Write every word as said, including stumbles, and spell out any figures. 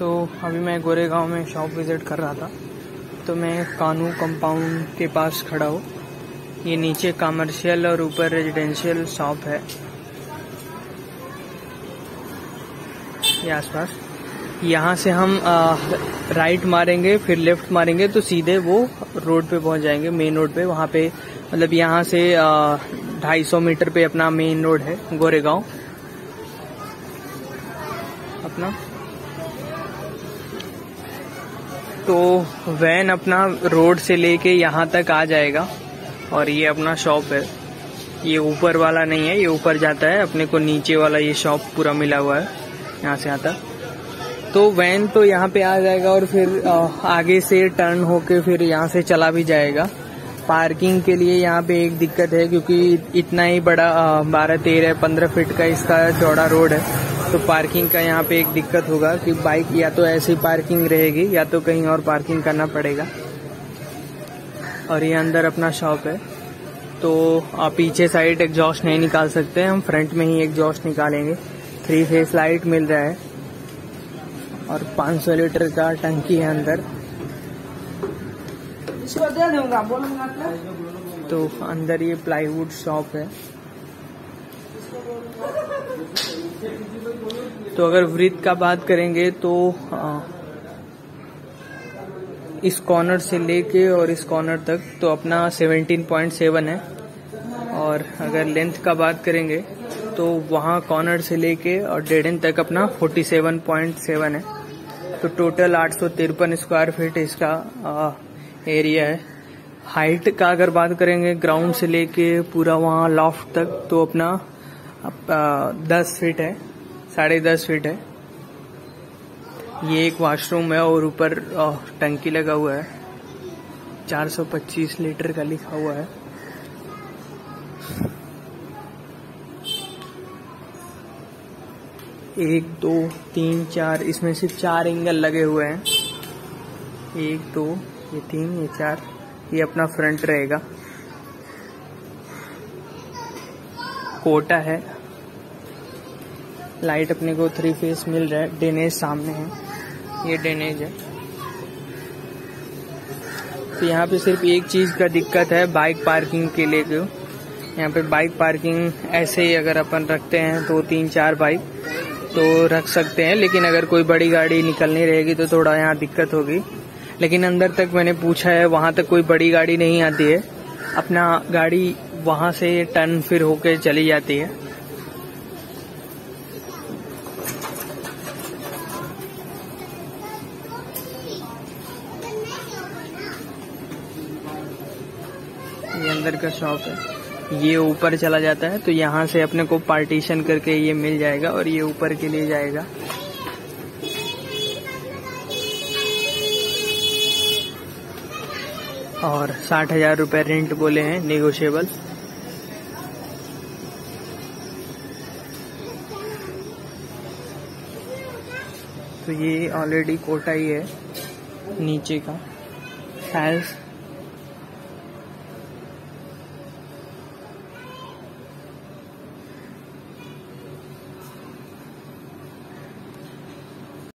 तो अभी मैं गोरेगांव में शॉप विज़िट कर रहा था, तो मैं कानू कंपाउंड के पास खड़ा हूँ। ये नीचे कमर्शियल और ऊपर रेजिडेंशियल शॉप है, ये आसपास। यहाँ से हम आ, राइट मारेंगे, फिर लेफ्ट मारेंगे तो सीधे वो रोड पे पहुँच जाएंगे, मेन रोड पे। वहाँ पे मतलब यहाँ से ढाई सौ मीटर पे अपना मेन रोड है गोरेगांव अपना। तो वैन अपना रोड से लेके यहाँ तक आ जाएगा और ये अपना शॉप है। ये ऊपर वाला नहीं है, ये ऊपर जाता है, अपने को नीचे वाला ये शॉप पूरा मिला हुआ है यहाँ से आता। तो वैन तो यहाँ पे आ जाएगा और फिर आगे से टर्न होके फिर यहाँ से चला भी जाएगा। पार्किंग के लिए यहाँ पे एक दिक्कत है, क्योंकि इतना ही बड़ा बारह तेरह पंद्रह फीट का इसका चौड़ा रोड है, तो पार्किंग का यहाँ पे एक दिक्कत होगा कि बाइक या तो ऐसी पार्किंग रहेगी या तो कहीं और पार्किंग करना पड़ेगा। और ये अंदर अपना शॉप है, तो आप पीछे साइड एग्जॉस्ट नहीं निकाल सकते, हम फ्रंट में ही एग्जॉस्ट निकालेंगे। थ्री फेस लाइट मिल रहा है और पाँच सौ लीटर का टंकी है अंदर। तो अंदर ये प्लाईवुड शॉप है। तो अगर वृत्त का बात करेंगे तो आ, इस कॉर्नर से लेके और इस कॉर्नर तक तो अपना सत्रह पॉइंट सात है। और अगर लेंथ का बात करेंगे तो वहाँ कॉर्नर से लेके और डेढ़ इंच तक अपना सैंतालीस पॉइंट सात है। तो टोटल आठ सौ तिरपन स्क्वायर फीट इसका आ, एरिया है। हाइट का अगर बात करेंगे ग्राउंड से लेके पूरा वहाँ लॉफ्ट तक तो अपना आ, दस फीट है, साढ़े दस फीट है। ये एक वॉशरूम है और ऊपर टंकी लगा हुआ है, चार सौ पच्चीस लीटर का लिखा हुआ है। एक दो तीन चार, इसमें सिर्फ चार एंगल लगे हुए हैं। एक दो ये तीन ये चार, ये अपना फ्रंट रहेगा। कोटा है, लाइट अपने को थ्री फेस मिल रहा है। ड्रेनेज सामने है, ये ड्रेनेज है। तो यहाँ पे सिर्फ एक चीज का दिक्कत है बाइक पार्किंग के लिए। क्यों यहाँ पे बाइक पार्किंग ऐसे ही अगर अपन रखते हैं तो तीन चार बाइक तो रख सकते हैं, लेकिन अगर कोई बड़ी गाड़ी निकलनी रहेगी तो थोड़ा यहाँ दिक्कत होगी। लेकिन अंदर तक मैंने पूछा है, वहाँ तक कोई बड़ी गाड़ी नहीं आती है, अपना गाड़ी वहाँ से टर्न फिर होके चली जाती है। ये अंदर का शॉप है, ये ऊपर चला जाता है, तो यहाँ से अपने को पार्टीशन करके ये मिल जाएगा और ये ऊपर के लिए जाएगा। और साठ हजार रुपये रेंट बोले हैं, नेगोशिएबल। तो ये ऑलरेडी कोटा ही है नीचे का टाइल्स।